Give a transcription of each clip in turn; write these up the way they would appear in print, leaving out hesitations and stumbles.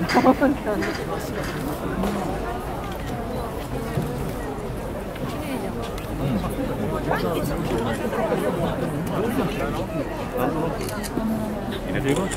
入れていこう。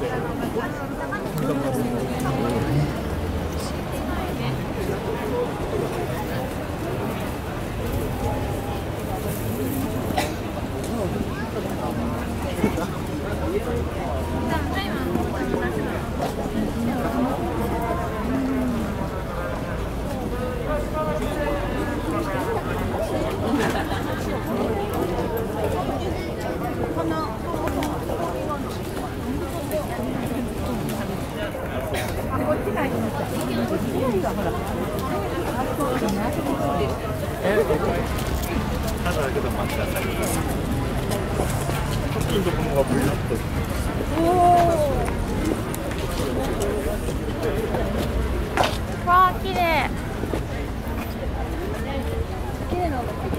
ただけど待ちなさい。ちょっとこのがぶりなって。 わあ、綺麗。綺麗なんだけど。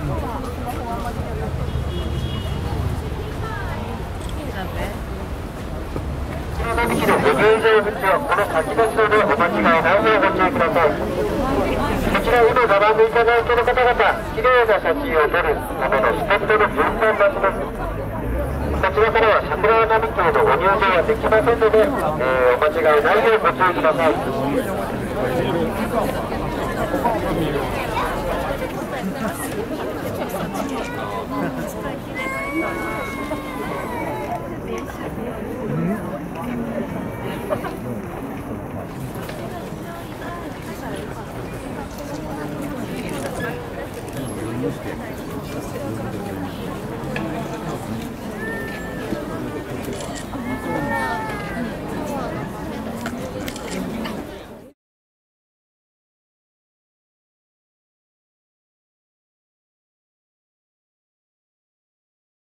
ご入場口をこの先の人でお間違いないようご注意ください。こちら今並んでいただいている方々、綺麗な写真を撮るためのスポットの順番待ちです。こちらからは桜並木へのご入場はできませんので、お間違いないようご注意ください。